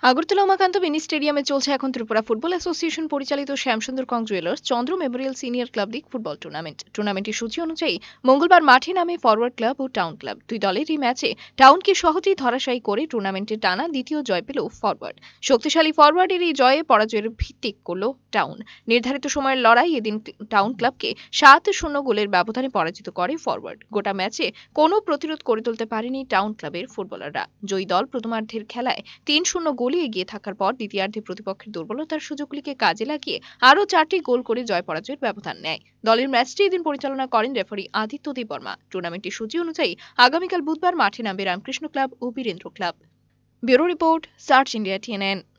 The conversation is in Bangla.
আগরতলা উমাকান্ত মিনি স্টেডিয়ামে চলছে এখন ত্রিপুরা ফুটবল অ্যাসোসিয়েশন পরিচালিত শ্যামসুন্দর কং jewellers Chandra memorial senior club league football টুর্নামেন্টের সূচি অনুযায়ী মঙ্গলবার মাঠে নামে ফরওয়ার্ড ক্লাব ও টাউন ক্লাব। দুই দলের এই ম্যাচে টাউনকে সহজেই ধরাশায়ী করে টুর্নামেন্টে টানা দ্বিতীয় জয় পেল ফরওয়ার্ড। শক্তিশালী ফরওয়ার্ডের এই জয়ে পরাজয়ের ভিত্তি করল টাউন। নির্ধারিত সময়ের লড়াই এদিন টাউন ক্লাবকে 7-0 গোলের ব্যবধানে পরাজিত করে ফরওয়ার্ড। গোটা ম্যাচে কোনো প্রতিরোধ করে তুলতে পারেনি টাউন ক্লাবের ফুটবলাররা। জয়ী দল প্রথমার্ধের খেলায় 3-0 গোলে এগিয়ে থাকার পর দ্বিতীয়ার্ধে প্রতিপক্ষের দুর্বলতার সুযোগগুলিকে কাজে লাগিয়ে আরও 4টি গোল করে জয় পরাজয়ের ব্যবধান নেয়। দলের ম্যাচটি এদিন পরিচালনা করেন রেফারি আদিত্য দেববর্মা। টুর্নামেন্টের সূচি অনুযায়ী আগামীকাল বুধবার মাঠে নামবে রামকৃষ্ণ ক্লাব ও Birendra club. Bureau report, search India TNN।